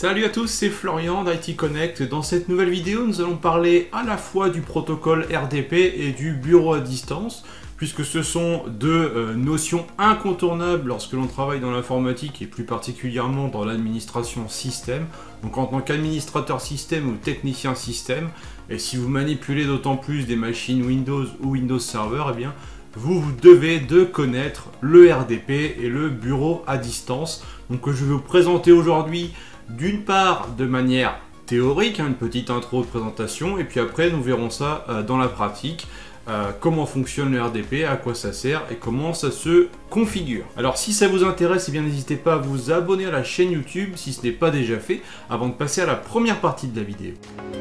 Salut à tous, c'est Florian d'IT Connect. Dans cette nouvelle vidéo, nous allons parler à la fois du protocole RDP et du bureau à distance, puisque ce sont deux notions incontournables lorsque l'on travaille dans l'informatique et plus particulièrement dans l'administration système. Donc en tant qu'administrateur système ou technicien système, et si vous manipulez d'autant plus des machines Windows ou Windows Server, eh bien vous devez de connaître le RDP et le bureau à distance. Donc je vais vous présenter aujourd'hui d'une part de manière théorique, une petite intro de présentation, et puis après nous verrons ça dans la pratique, comment fonctionne le RDP, à quoi ça sert et comment ça se configure. Alors si ça vous intéresse, eh bien n'hésitez pas à vous abonner à la chaîne YouTube si ce n'est pas déjà fait, avant de passer à la première partie de la vidéo.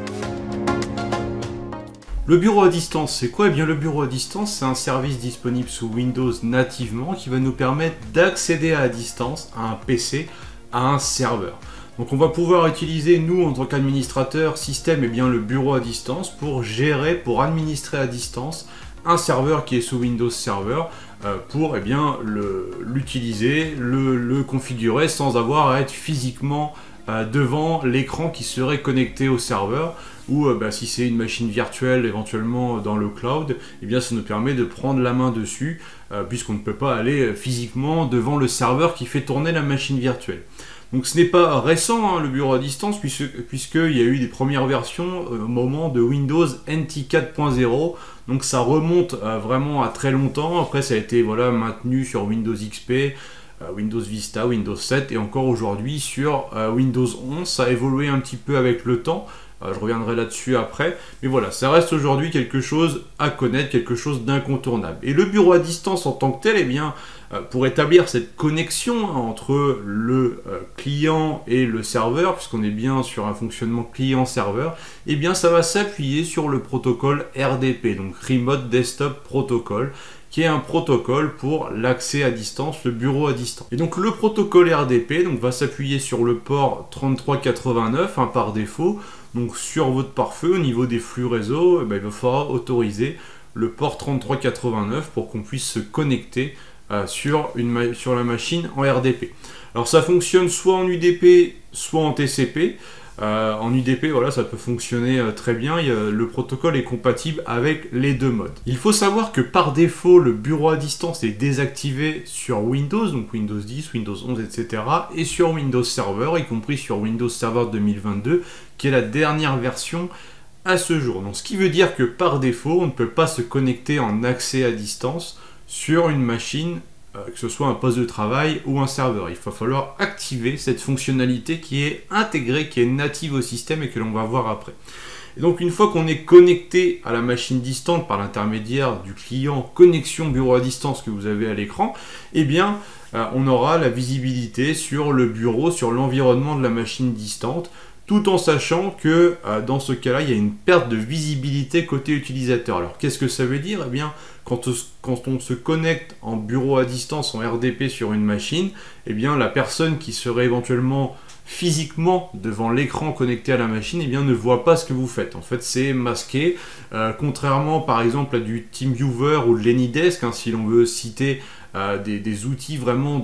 Le bureau à distance, c'est quoi? Eh bien le bureau à distance, c'est un service disponible sous Windows nativement qui va nous permettre d'accéder à distance à un PC, à un serveur. Donc on va pouvoir utiliser, nous en tant qu'administrateur système, eh bien, le bureau à distance pour gérer, pour administrer à distance un serveur qui est sous Windows Server pour l'utiliser, le configurer sans avoir à être physiquement devant l'écran qui serait connecté au serveur, ou si c'est une machine virtuelle éventuellement dans le cloud, eh bien ça nous permet de prendre la main dessus puisqu'on ne peut pas aller physiquement devant le serveur qui fait tourner la machine virtuelle. Donc ce n'est pas récent le bureau à distance puisqu'il y a eu des premières versions au moment de Windows NT 4.0, donc ça remonte vraiment à très longtemps. Après ça a été maintenu sur Windows XP, Windows Vista, Windows 7 et encore aujourd'hui sur Windows 11. Ça a évolué un petit peu avec le temps, je reviendrai là-dessus après, mais voilà, ça reste aujourd'hui quelque chose à connaître, quelque chose d'incontournable. Et le bureau à distance en tant que tel, eh bien, pour établir cette connexion entre le client et le serveur, puisqu'on est bien sur un fonctionnement client-serveur, eh bien ça va s'appuyer sur le protocole RDP, donc Remote Desktop Protocol, qui est un protocole pour l'accès à distance, le bureau à distance. Et donc le protocole RDP va s'appuyer sur le port 3389 par défaut. Donc sur votre pare-feu, au niveau des flux réseau, il va falloir autoriser le port 3389 pour qu'on puisse se connecter sur la machine en RDP. Alors ça fonctionne soit en UDP, soit en TCP. En UDP, ça peut fonctionner très bien. Le protocole est compatible avec les deux modes. Il faut savoir que par défaut, le bureau à distance est désactivé sur Windows, donc Windows 10, Windows 11, etc. et sur Windows Server, y compris sur Windows Server 2022, qui est la dernière version à ce jour. Donc, ce qui veut dire que par défaut, on ne peut pas se connecter en accès à distance sur une machine, que ce soit un poste de travail ou un serveur. Il va falloir activer cette fonctionnalité qui est intégrée, qui est native au système et que l'on va voir après. Et donc une fois qu'on est connecté à la machine distante par l'intermédiaire du client connexion bureau à distance que vous avez à l'écran, eh bien on aura la visibilité sur le bureau, sur l'environnement de la machine distante, tout en sachant que dans ce cas-là, il y a une perte de visibilité côté utilisateur. Alors qu'est-ce que ça veut dire? Eh bien, quand on se connecte en bureau à distance, en RDP sur une machine, eh bien la personne qui serait éventuellement physiquement devant l'écran connecté à la machine, eh bien, ne voit pas ce que vous faites. En fait, c'est masqué, contrairement par exemple à du TeamViewer ou de l'AnyDesk, si l'on veut citer des outils vraiment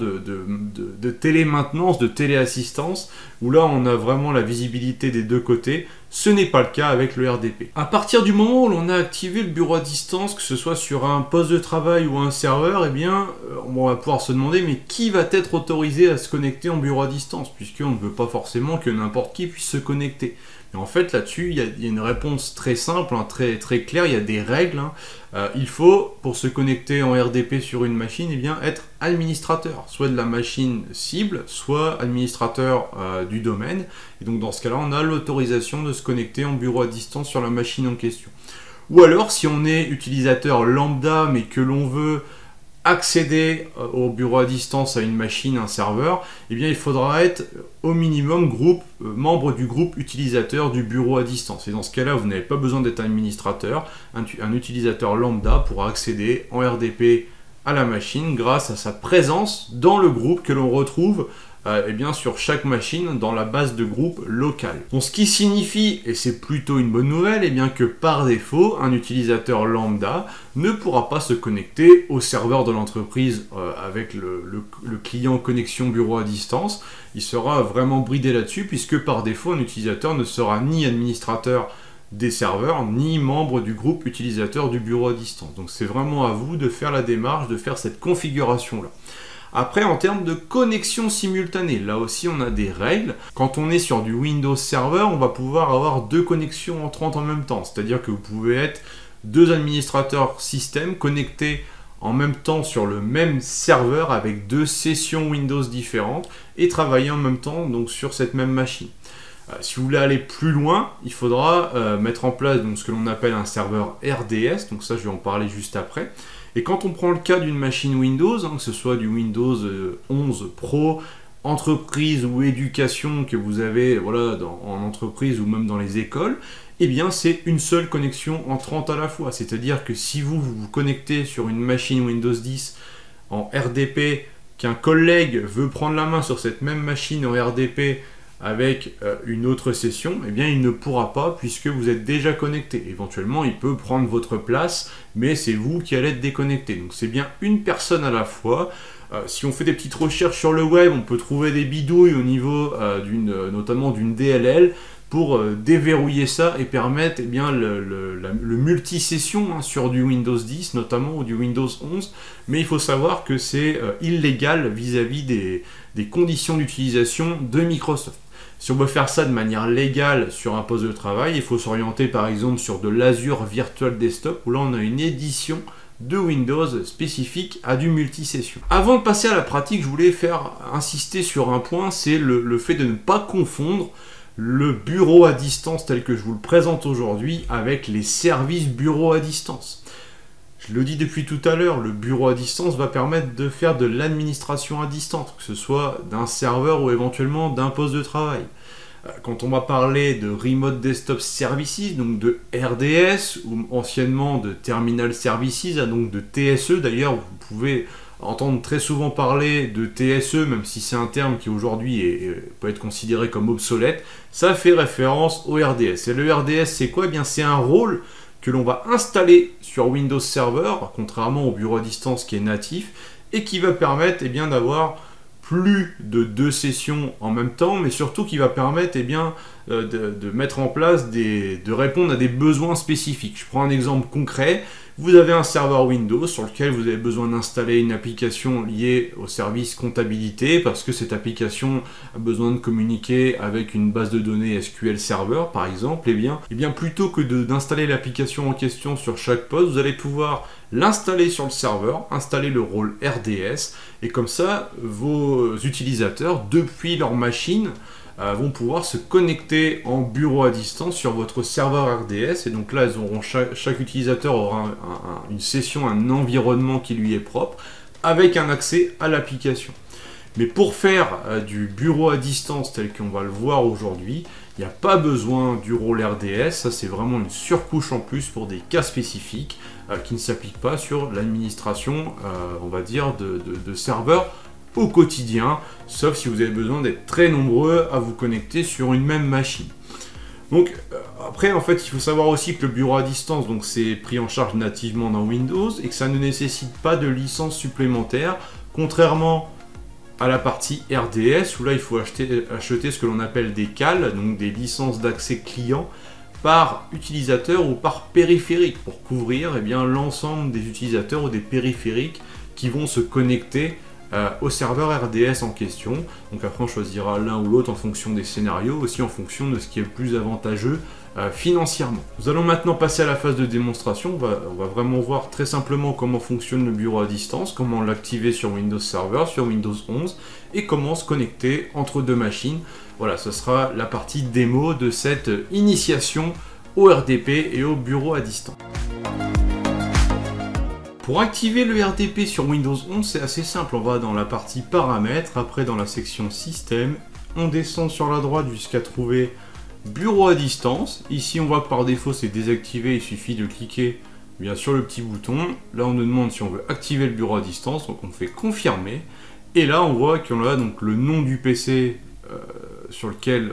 de télémaintenance, de téléassistance, où là on a vraiment la visibilité des deux côtés. Ce n'est pas le cas avec le RDP. À partir du moment où l'on a activé le bureau à distance, que ce soit sur un poste de travail ou un serveur, eh bien, on va pouvoir se demander mais qui va être autorisé à se connecter en bureau à distance, puisqu'on ne veut pas forcément que n'importe qui puisse se connecter. Et en fait, là-dessus, il y a une réponse très simple, très, très claire, il y a des règles. Il faut, pour se connecter en RDP sur une machine, eh bien, être administrateur, soit de la machine cible, soit administrateur du domaine. Et donc, dans ce cas-là, on a l'autorisation de se connecter en bureau à distance sur la machine en question. Ou alors, si on est utilisateur lambda, mais que l'on veut accéder au bureau à distance à une machine, un serveur, eh bien il faudra être au minimum membre du groupe utilisateur du bureau à distance. Et dans ce cas-là, vous n'avez pas besoin d'être administrateur. Un utilisateur lambda pourra accéder en RDP à la machine grâce à sa présence dans le groupe que l'on retrouve eh bien, sur chaque machine dans la base de groupe locale. Donc, ce qui signifie, et c'est plutôt une bonne nouvelle, eh bien, que par défaut, un utilisateur lambda ne pourra pas se connecter au serveur de l'entreprise avec le client connexion bureau à distance. Il sera vraiment bridé là-dessus puisque par défaut, un utilisateur ne sera ni administrateur des serveurs, ni membre du groupe utilisateur du bureau à distance. Donc c'est vraiment à vous de faire la démarche, de faire cette configuration-là. Après, en termes de connexion simultanée, là aussi on a des règles. Quand on est sur du Windows Server, on va pouvoir avoir 2 connexions entrantes en même temps. C'est-à-dire que vous pouvez être 2 administrateurs système connectés en même temps sur le même serveur avec 2 sessions Windows différentes et travailler en même temps donc sur cette même machine. Si vous voulez aller plus loin, il faudra mettre en place donc, ce que l'on appelle un serveur RDS, donc ça je vais en parler juste après. Et quand on prend le cas d'une machine Windows, que ce soit du Windows 11 Pro, entreprise ou éducation que vous avez voilà, en entreprise ou même dans les écoles, eh bien c'est une seule connexion entrante à la fois. C'est-à-dire que si vous vous connectez sur une machine Windows 10 en RDP, qu'un collègue veut prendre la main sur cette même machine en RDP, avec une autre session, eh bien il ne pourra pas puisque vous êtes déjà connecté. Éventuellement, il peut prendre votre place, mais c'est vous qui allez être déconnecté. Donc c'est bien une personne à la fois. Si on fait des petites recherches sur le web, on peut trouver des bidouilles au niveau notamment d'une DLL pour déverrouiller ça et permettre eh bien, le multi-session sur du Windows 10 notamment ou du Windows 11, mais il faut savoir que c'est illégal vis-à-vis des conditions d'utilisation de Microsoft. Si on veut faire ça de manière légale sur un poste de travail, il faut s'orienter par exemple sur de l'Azure Virtual Desktop où là on a une édition de Windows spécifique à du multi-session. Avant de passer à la pratique, je voulais insister sur un point, c'est le fait de ne pas confondre le bureau à distance tel que je vous le présente aujourd'hui avec les services bureau à distance. Je le dis depuis tout à l'heure, le bureau à distance va permettre de faire de l'administration à distance, que ce soit d'un serveur ou éventuellement d'un poste de travail. Quand on va parler de Remote Desktop Services, donc de RDS, ou anciennement de Terminal Services, donc de TSE, d'ailleurs vous pouvez entendre très souvent parler de TSE, même si c'est un terme qui aujourd'hui peut être considéré comme obsolète, ça fait référence au RDS. Et le RDS c'est quoi? Eh bien c'est un rôle que l'on va installer sur Windows Server, contrairement au bureau à distance qui est natif, et qui va permettre eh bien, d'avoir plus de 2 sessions en même temps, mais surtout qui va permettre eh bien, de mettre en place, de répondre à des besoins spécifiques. Je prends un exemple concret. Vous avez un serveur Windows sur lequel vous avez besoin d'installer une application liée au service comptabilité parce que cette application a besoin de communiquer avec une base de données SQL Server par exemple. Eh bien plutôt que d'installer l'application en question sur chaque poste, vous allez pouvoir l'installer sur le serveur, installer le rôle RDS et comme ça vos utilisateurs depuis leur machine vont pouvoir se connecter en bureau à distance sur votre serveur RDS et donc là chaque utilisateur aura une session, un environnement qui lui est propre avec un accès à l'application. Mais pour faire du bureau à distance tel qu'on va le voir aujourd'hui, il n'y a pas besoin du rôle RDS, ça c'est vraiment une surcouche en plus pour des cas spécifiques qui ne s'appliquent pas sur l'administration, on va dire, de serveurs au quotidien, sauf si vous avez besoin d'être très nombreux à vous connecter sur une même machine. Donc après en fait il faut savoir aussi que le bureau à distance donc c'est pris en charge nativement dans Windows et que ça ne nécessite pas de licence supplémentaire, contrairement à la partie RDS où là il faut acheter ce que l'on appelle des CAL, donc des licences d'accès client par utilisateur ou par périphérique pour couvrir eh bien, l'ensemble des utilisateurs ou des périphériques qui vont se connecter au serveur RDS en question. Donc après on choisira l'un ou l'autre en fonction des scénarios, aussi en fonction de ce qui est le plus avantageux financièrement. Nous allons maintenant passer à la phase de démonstration. On va vraiment voir très simplement comment fonctionne le bureau à distance, comment l'activer sur Windows Server, sur Windows 11 et comment se connecter entre 2 machines. Voilà, ce sera la partie démo de cette initiation au RDP et au bureau à distance. Pour activer le RDP sur Windows 11, c'est assez simple. On va dans la partie paramètres, après dans la section système, on descend sur la droite jusqu'à trouver bureau à distance. Ici, on voit que par défaut, c'est désactivé. Il suffit de cliquer bien sur le petit bouton. Là, on nous demande si on veut activer le bureau à distance. Donc, on fait confirmer. Et là, on voit qu'on a donc le nom du PC sur lequel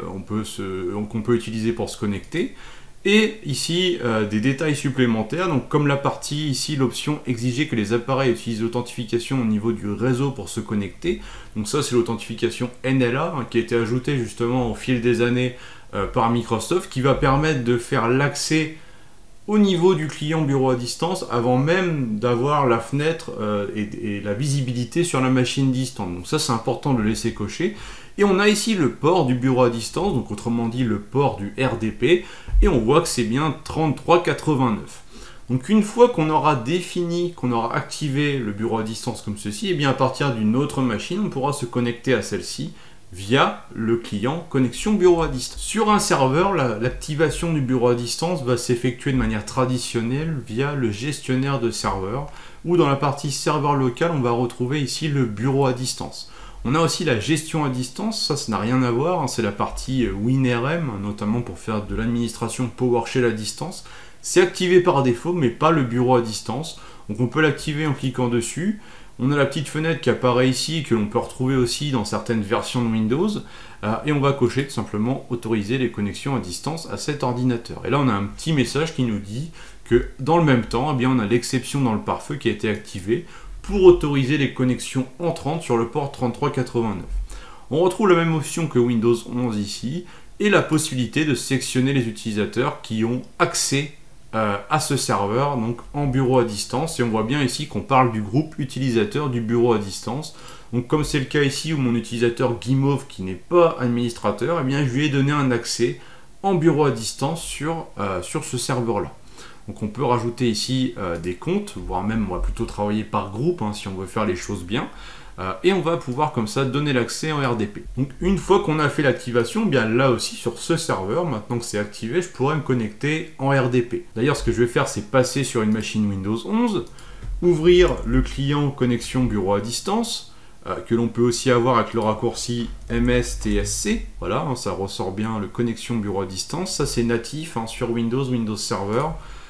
qu'on peut utiliser pour se connecter. Et ici, des détails supplémentaires. Donc, comme la partie ici, l'option exiger que les appareils utilisent l'authentification au niveau du réseau pour se connecter. Donc ça, c'est l'authentification NLA qui a été ajoutée justement au fil des années par Microsoft, qui va permettre de faire l'accès au niveau du client bureau à distance avant même d'avoir la fenêtre et la visibilité sur la machine distante. Donc ça, c'est important de le laisser cocher. Et on a ici le port du bureau à distance, donc autrement dit le port du RDP, et on voit que c'est bien 3389. Donc une fois qu'on aura défini, qu'on aura activé le bureau à distance comme ceci, et bien à partir d'une autre machine, on pourra se connecter à celle-ci via le client connexion bureau à distance. Sur un serveur, l'activation du bureau à distance va s'effectuer de manière traditionnelle via le gestionnaire de serveur, ou dans la partie serveur local, on va retrouver ici le bureau à distance. On a aussi la gestion à distance, ça n'a rien à voir, hein, c'est la partie WinRM, notamment pour faire de l'administration PowerShell à distance. C'est activé par défaut, mais pas le bureau à distance. Donc on peut l'activer en cliquant dessus. On a la petite fenêtre qui apparaît ici, que l'on peut retrouver aussi dans certaines versions de Windows. Et on va cocher tout simplement autoriser les connexions à distance à cet ordinateur. Et là on a un petit message qui nous dit que dans le même temps, eh bien, on a l'exception dans le pare-feu qui a été activée pour autoriser les connexions entrantes sur le port 3389. On retrouve la même option que Windows 11 ici, et la possibilité de sélectionner les utilisateurs qui ont accès à ce serveur, donc en bureau à distance. Et on voit bien ici qu'on parle du groupe utilisateur du bureau à distance. Donc comme c'est le cas ici où mon utilisateur Guimauve, qui n'est pas administrateur, eh bien je lui ai donné un accès en bureau à distance sur ce serveur-là. Donc on peut rajouter ici des comptes, voire même on va plutôt travailler par groupe hein, si on veut faire les choses bien. Et on va pouvoir comme ça donner l'accès en RDP. Donc une fois qu'on a fait l'activation, bien là aussi sur ce serveur, maintenant que c'est activé, je pourrais me connecter en RDP. D'ailleurs ce que je vais faire, c'est passer sur une machine Windows 11, ouvrir le client connexion bureau à distance, que l'on peut aussi avoir avec le raccourci MSTSC. Voilà, hein, ça ressort bien le connexion bureau à distance. Ça c'est natif hein, sur Windows Server.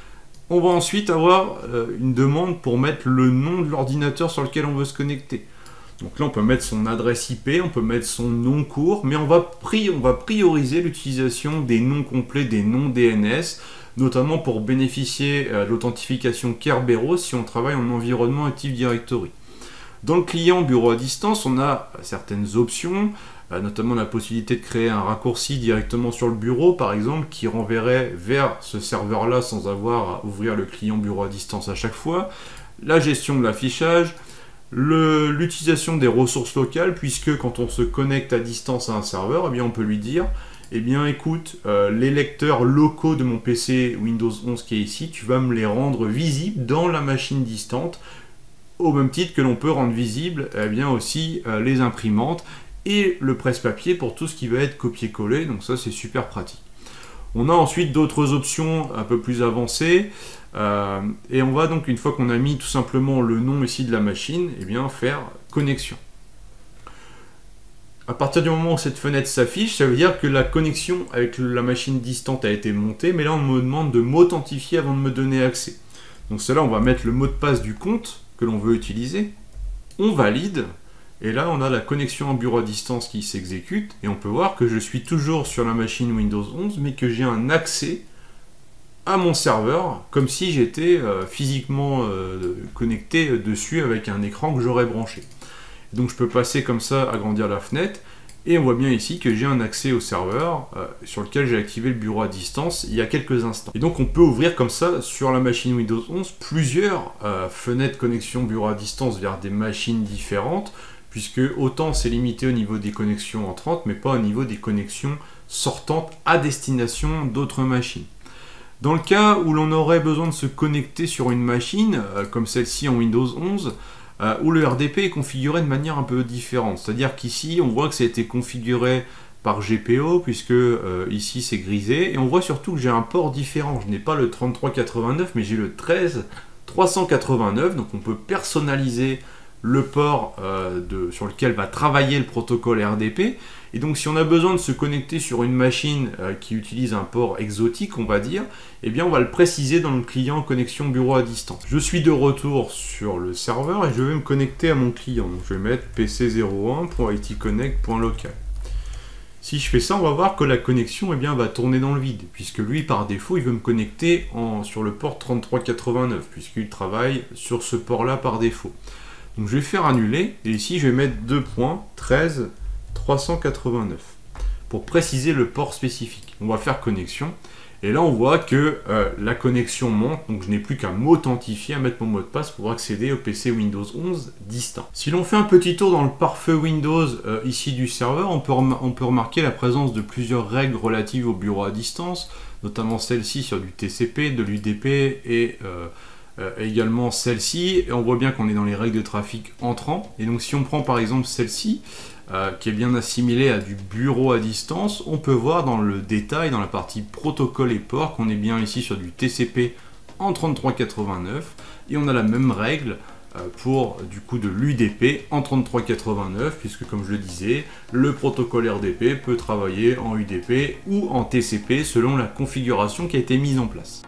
On va ensuite avoir une demande pour mettre le nom de l'ordinateur sur lequel on veut se connecter. Donc là, on peut mettre son adresse IP, on peut mettre son nom court, mais on va prioriser l'utilisation des noms complets, des noms DNS, notamment pour bénéficier de l'authentification Kerberos si on travaille en environnement Active Directory. Dans le client bureau à distance, on a certaines options, notamment la possibilité de créer un raccourci directement sur le bureau, par exemple, qui renverrait vers ce serveur-là sans avoir à ouvrir le client bureau à distance à chaque fois, la gestion de l'affichage, l'utilisation des ressources locales, puisque quand on se connecte à distance à un serveur, eh bien on peut lui dire, eh bien écoute, les lecteurs locaux de mon PC Windows 11 qui est ici, tu vas me les rendre visibles dans la machine distante, au même titre que l'on peut rendre visible eh bien aussi les imprimantes et le presse-papier pour tout ce qui va être copié-collé, donc ça c'est super pratique. On a ensuite d'autres options un peu plus avancées, et on va donc, une fois qu'on a mis tout simplement le nom ici de la machine, eh bien faire connexion. À partir du moment où cette fenêtre s'affiche, ça veut dire que la connexion avec la machine distante a été montée, mais là on me demande de m'authentifier avant de me donner accès. Donc cela, on va mettre le mot de passe du compte que l'on veut utiliser, on valide, et là on a la connexion en bureau à distance qui s'exécute, et on peut voir que je suis toujours sur la machine Windows 11, mais que j'ai un accès à mon serveur, comme si j'étais physiquement connecté dessus avec un écran que j'aurais branché. Donc je peux passer comme ça, agrandir la fenêtre, et on voit bien ici que j'ai un accès au serveur sur lequel j'ai activé le bureau à distance il y a quelques instants. Et donc on peut ouvrir comme ça sur la machine Windows 11 plusieurs fenêtres connexion bureau à distance vers des machines différentes, puisque autant c'est limité au niveau des connexions entrantes, mais pas au niveau des connexions sortantes à destination d'autres machines. Dans le cas où l'on aurait besoin de se connecter sur une machine, comme celle-ci en Windows 11, où le RDP est configuré de manière un peu différente. C'est-à-dire qu'ici, on voit que ça a été configuré par GPO, puisque ici c'est grisé, et on voit surtout que j'ai un port différent. Je n'ai pas le 3389, mais j'ai le 13389, donc on peut personnaliser le port sur lequel va travailler le protocole RDP. Et donc si on a besoin de se connecter sur une machine qui utilise un port exotique, on va dire, eh bien on va le préciser dans le client connexion bureau à distance. Je suis de retour sur le serveur et je vais me connecter à mon client. Donc je vais mettre pc01.itconnect.local. Si je fais ça, on va voir que la connexion eh bien, va tourner dans le vide, puisque lui, par défaut, il veut me connecter sur le port 3389, puisqu'il travaille sur ce port-là par défaut. Donc je vais faire annuler, et ici je vais mettre 2.13.389, pour préciser le port spécifique. On va faire connexion, et là on voit que la connexion monte, donc je n'ai plus qu'à m'authentifier, à mettre mon mot de passe pour accéder au PC Windows 11 distant. Si l'on fait un petit tour dans le pare-feu Windows ici du serveur, on peut remarquer la présence de plusieurs règles relatives au bureau à distance, notamment celle-ci sur du TCP, de l'UDP et également celle-ci. Et on voit bien qu'on est dans les règles de trafic entrant. Et donc si on prend par exemple celle-ci, qui est bien assimilée à du bureau à distance, on peut voir dans le détail, dans la partie protocole et port, qu'on est bien ici sur du TCP en 3389, et on a la même règle pour du coup de l'UDP en 3389, puisque comme je le disais, le protocole RDP peut travailler en UDP ou en TCP selon la configuration qui a été mise en place.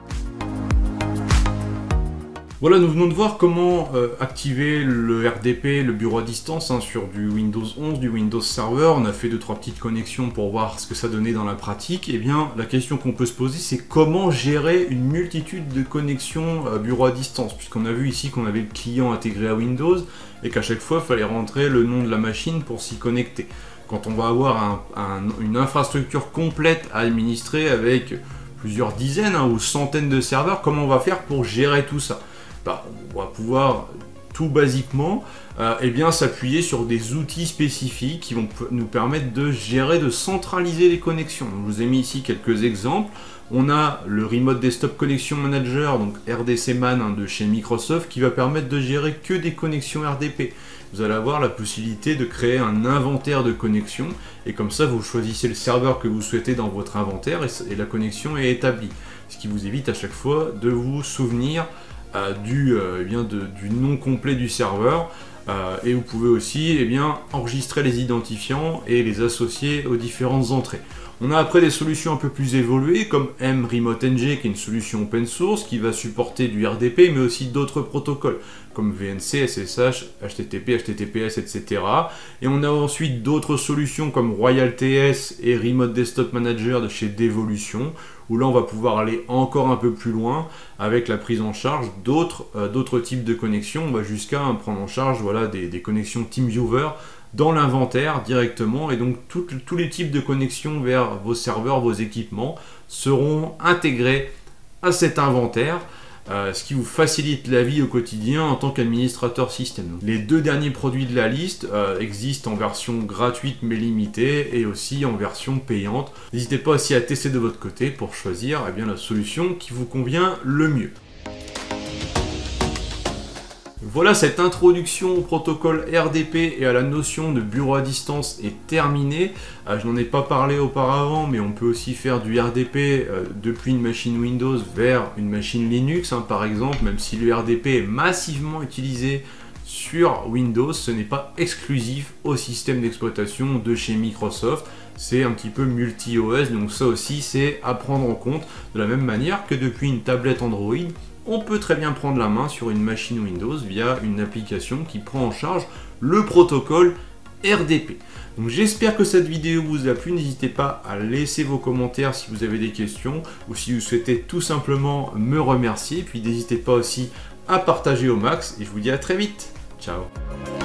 Voilà, nous venons de voir comment activer le RDP, le bureau à distance, sur du Windows 11, du Windows Server. On a fait 2-3 petites connexions pour voir ce que ça donnait dans la pratique. Et bien, la question qu'on peut se poser, c'est comment gérer une multitude de connexions bureau à distance, puisqu'on a vu ici qu'on avait le client intégré à Windows et qu'à chaque fois, il fallait rentrer le nom de la machine pour s'y connecter. Quand on va avoir une infrastructure complète à administrer avec plusieurs dizaines ou centaines de serveurs, comment on va faire pour gérer tout ça ? On va pouvoir tout basiquement s'appuyer sur des outils spécifiques qui vont nous permettre de gérer, de centraliser les connexions. Donc, je vous ai mis ici quelques exemples. On a le Remote Desktop Connection Manager, donc RDCman de chez Microsoft, qui va permettre de gérer que des connexions RDP. Vous allez avoir la possibilité de créer un inventaire de connexions, et comme ça vous choisissez le serveur que vous souhaitez dans votre inventaire et la connexion est établie. Ce qui vous évite à chaque fois de vous souvenir du nom complet du serveur, et vous pouvez aussi enregistrer les identifiants et les associer aux différentes entrées. On a après des solutions un peu plus évoluées comme mRemoteNG, qui est une solution open source qui va supporter du RDP mais aussi d'autres protocoles comme VNC, SSH, HTTP, HTTPS, etc. Et on a ensuite d'autres solutions comme RoyalTS et Remote Desktop Manager de chez Devolution, où là on va pouvoir aller encore un peu plus loin avec la prise en charge d'autres types de connexions. On va jusqu'à prendre en charge des connexions TeamViewer dans l'inventaire directement, et donc tous les types de connexions vers vos serveurs, vos équipements seront intégrés à cet inventaire, ce qui vous facilite la vie au quotidien en tant qu'administrateur système. Les 2 derniers produits de la liste existent en version gratuite mais limitée et aussi en version payante. N'hésitez pas aussi à tester de votre côté pour choisir la solution qui vous convient le mieux. Voilà, cette introduction au protocole RDP et à la notion de bureau à distance est terminée. Je n'en ai pas parlé auparavant, mais on peut aussi faire du RDP depuis une machine Windows vers une machine Linux, par exemple, même si le RDP est massivement utilisé sur Windows, ce n'est pas exclusif au système d'exploitation de chez Microsoft. C'est un petit peu multi-OS, donc ça aussi c'est à prendre en compte, de la même manière que depuis une tablette Android, on peut très bien prendre la main sur une machine Windows via une application qui prend en charge le protocole RDP. Donc j'espère que cette vidéo vous a plu, n'hésitez pas à laisser vos commentaires si vous avez des questions ou si vous souhaitez tout simplement me remercier, puis n'hésitez pas aussi à partager au max et je vous dis à très vite. Ciao.